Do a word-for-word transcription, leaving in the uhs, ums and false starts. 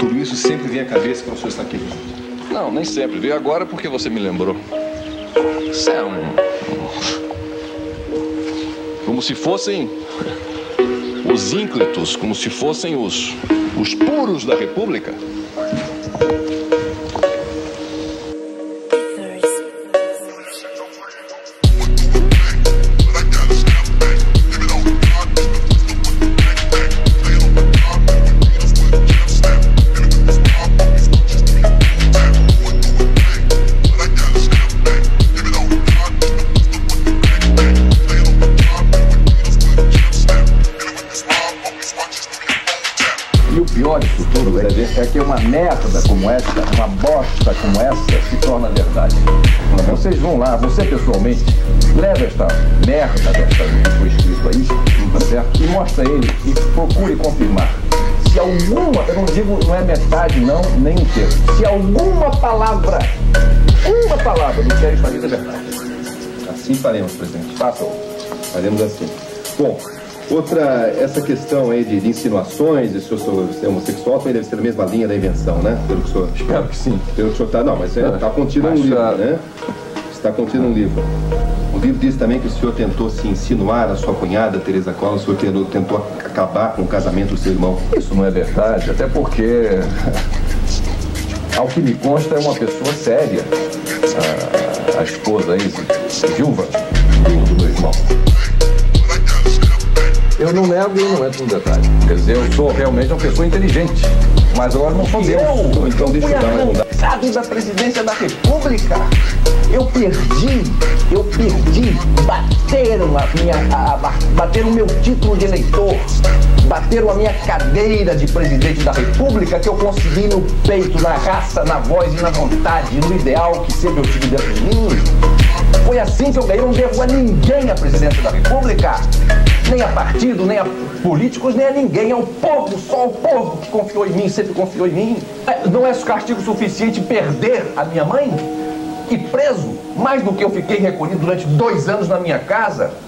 tudo isso sempre vem à cabeça quando o senhor está aqui. Não, nem sempre. Veio agora porque você me lembrou. Isso é um... Como se fossem os ínclitos, como se fossem os, os puros da República. E o pior disso tudo é, é que uma merda como essa, uma bosta como essa, se torna verdade. Vocês vão lá, você pessoalmente, leva esta merda desta que foi escrito aí, tá certo? E mostra ele e procure confirmar. Se alguma, eu não digo, não é metade não, nem um terço. Se alguma palavra, uma palavra do que é isso aí é verdade. Assim faremos, presidente. Façam. Faremos assim. Bom, outra, essa questão aí de, de insinuações, de se o senhor é homossexual, também deve ser a mesma linha da invenção, né? Pelo que o senhor... Espero que sim. Pelo que o senhor está... Não, mas está contido Mas, um livro, uh... né? Está contido um livro. O livro diz também que o senhor tentou se insinuar a sua cunhada, Tereza Collor, o senhor tentou, tentou acabar com o casamento do seu irmão. Isso não é verdade, até porque, ao que me consta, é uma pessoa séria. A, a esposa aí, Gilva, do meu irmão. Eu não nego e não entro no detalhe. Quer dizer, eu sou realmente uma pessoa inteligente, mas agora não sou Deus. Eu, então deixa eu dar uma mudada. Sabe da presidência da República? Eu perdi, eu perdi, bateram a minha, a, a, bateram o meu título de eleitor, bateram a minha cadeira de presidente da República que eu consegui no peito, na raça, na voz e na vontade, no ideal que sempre eu tive dentro de mim. Foi assim que eu ganhei, eu não devo a ninguém a presidência da República, nem a partido, nem a políticos, nem a ninguém, ao povo, só o povo que confiou em mim, sempre confiou em mim. Não é castigo suficiente perder a minha mãe? E preso, mais do que eu fiquei recolhido durante dois anos na minha casa,